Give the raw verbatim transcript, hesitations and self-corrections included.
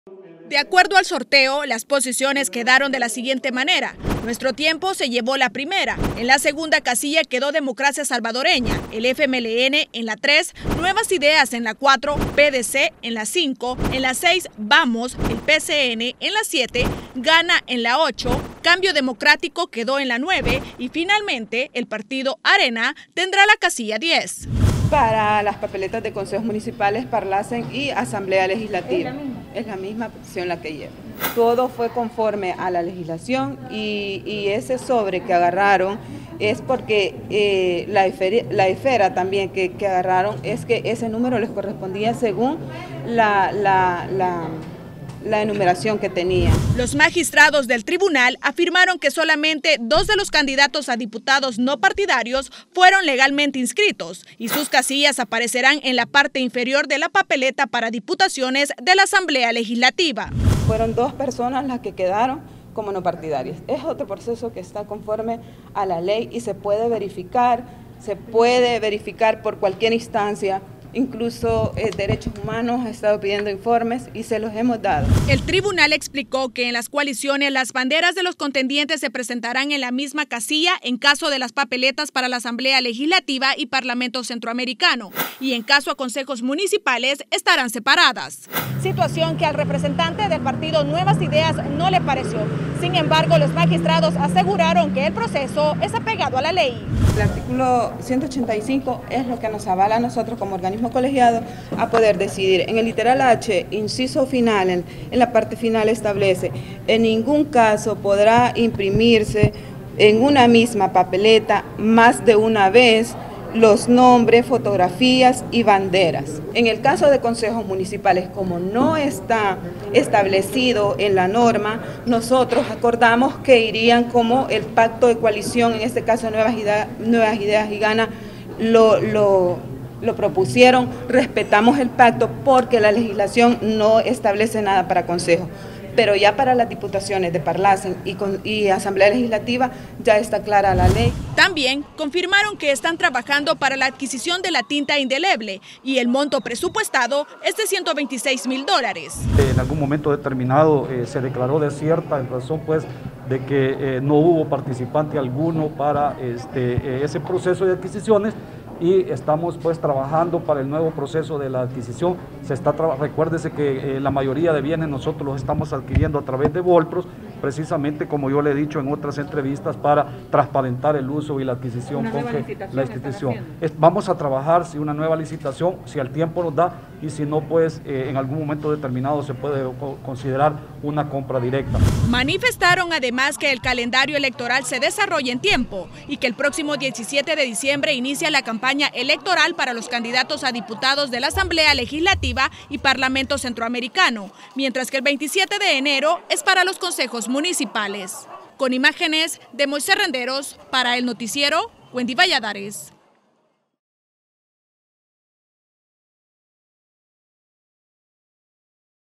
De acuerdo al sorteo, las posiciones quedaron de la siguiente manera. Nuestro Tiempo se llevó la primera. En la segunda casilla quedó Democracia Salvadoreña, el F M L N en la tres, Nuevas Ideas en la cuatro, P D C en la cinco, en la seis, Vamos, el P C N en la siete, Gana en la ocho, Cambio Democrático quedó en la nueve y finalmente el partido Arena tendrá la casilla diez. Para las papeletas de consejos municipales, Parlacen y Asamblea Legislativa. Es la misma posición la que lleva. Todo fue conforme a la legislación y, y ese sobre que agarraron es porque eh, la, esfera, la esfera también que, que agarraron es que ese número les correspondía según la, la, la, la enumeración que tenía. Los magistrados del tribunal afirmaron que solamente dos de los candidatos a diputados no partidarios fueron legalmente inscritos y sus casillas aparecerán en la parte inferior de la papeleta para diputaciones de la Asamblea Legislativa. Fueron dos personas las que quedaron como no partidarias. Es otro proceso que está conforme a la ley y se puede verificar, se puede verificar por cualquier instancia. Incluso eh, Derechos Humanos ha estado pidiendo informes y se los hemos dado. El tribunal explicó que en las coaliciones las banderas de los contendientes se presentarán en la misma casilla en caso de las papeletas para la Asamblea Legislativa y Parlamento Centroamericano y en caso a consejos municipales estarán separadas. Situación que al representante del partido Nuevas Ideas no le pareció. Sin embargo, los magistrados aseguraron que el proceso es apegado a la ley. El artículo ciento ochenta y cinco es lo que nos avala a nosotros como organismo colegiado a poder decidir. En el literal H, inciso final, en, en la parte final establece, en ningún caso podrá imprimirse en una misma papeleta más de una vez los nombres, fotografías y banderas. En el caso de consejos municipales, como no está establecido en la norma, nosotros acordamos que irían como el pacto de coalición, en este caso Nuevas Ideas, Nuevas Ideas y Gana, lo, lo, lo propusieron, respetamos el pacto porque la legislación no establece nada para consejos. Pero ya para las diputaciones de Parlacen y, con, y Asamblea Legislativa ya está clara la ley. También confirmaron que están trabajando para la adquisición de la tinta indeleble y el monto presupuestado es de ciento veintiséis mil dólares. En algún momento determinado eh, se declaró desierta en razón pues de que eh, no hubo participante alguno para este, eh, ese proceso de adquisiciones. Y estamos pues trabajando para el nuevo proceso de la adquisición. Se está recuérdese que eh, la mayoría de bienes nosotros los estamos adquiriendo a través de Volpros, precisamente como yo le he dicho en otras entrevistas, para transparentar el uso y la adquisición con que la institución. Es, vamos a trabajar si una nueva licitación, si el tiempo nos da, y si no, pues eh, en algún momento determinado se puede considerar una compra directa. Manifestaron además que el calendario electoral se desarrolle en tiempo y que el próximo diecisiete de diciembre inicia la campaña electoral para los candidatos a diputados de la Asamblea Legislativa y Parlamento Centroamericano, mientras que el veintisiete de enero es para los consejos municipales. Con imágenes de Moisés Renderos para el noticiero Wendy Valladares.